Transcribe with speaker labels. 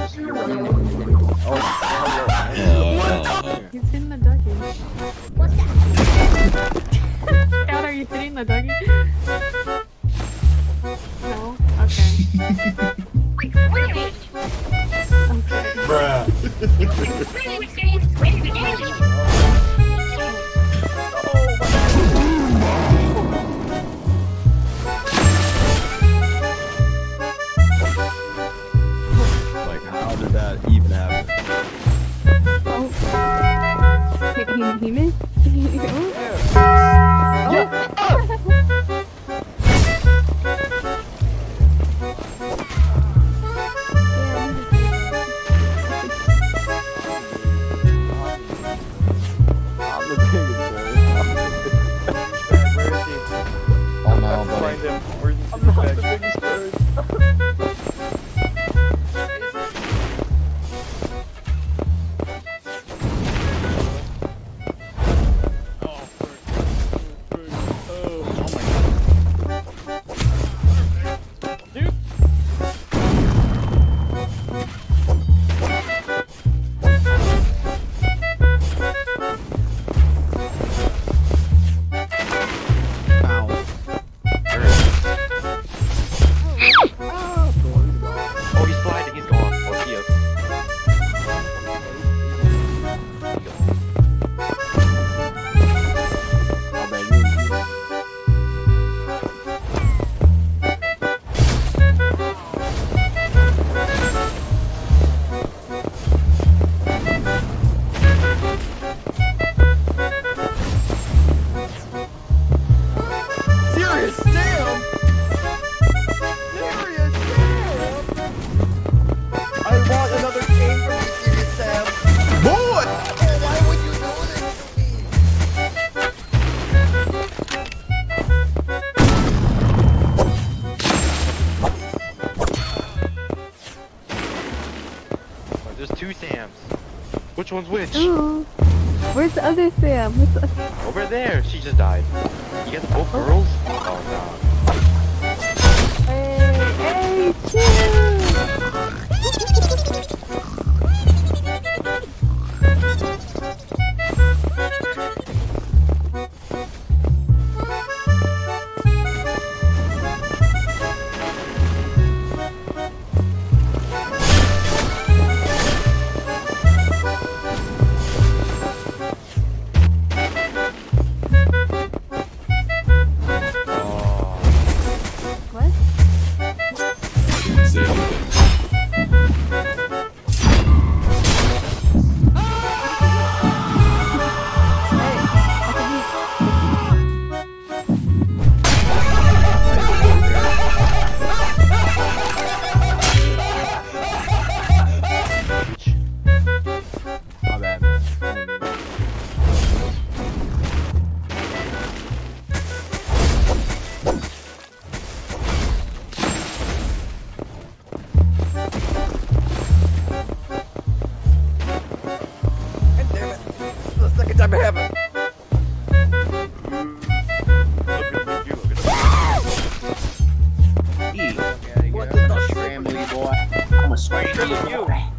Speaker 1: He's hitting the doggy.
Speaker 2: What's that?
Speaker 1: Scout, are you hitting the doggy? No? Okay. Okay.
Speaker 3: Bruh.
Speaker 4: Like, how did that even happen?
Speaker 1: Oh. He missed?
Speaker 4: I'm the biggest bird.
Speaker 3: Where is he?
Speaker 4: Oh no,
Speaker 3: Find
Speaker 4: buddy.
Speaker 3: him. Where's the
Speaker 4: I'm not the
Speaker 3: bag?
Speaker 4: biggest bird.
Speaker 3: Oh, he's sliding. He's gone. Oh, he is.
Speaker 4: Oh, baby.
Speaker 3: Serious Sam! Serious Sam! I want another game from you, Serious Sam. Boy! Oh, why would you do this to me? Oh, there's two Sams. Which one's which?
Speaker 1: Ooh. Where's the other Sam? Where's the
Speaker 3: Over there. She just died. You got both girls? Oh,
Speaker 1: Hey, chill! What?
Speaker 4: Say anything.
Speaker 1: Hey, I
Speaker 4: My bad.
Speaker 3: God damn it. The second time I have it.
Speaker 5: What the family boy? I'm a swear to you.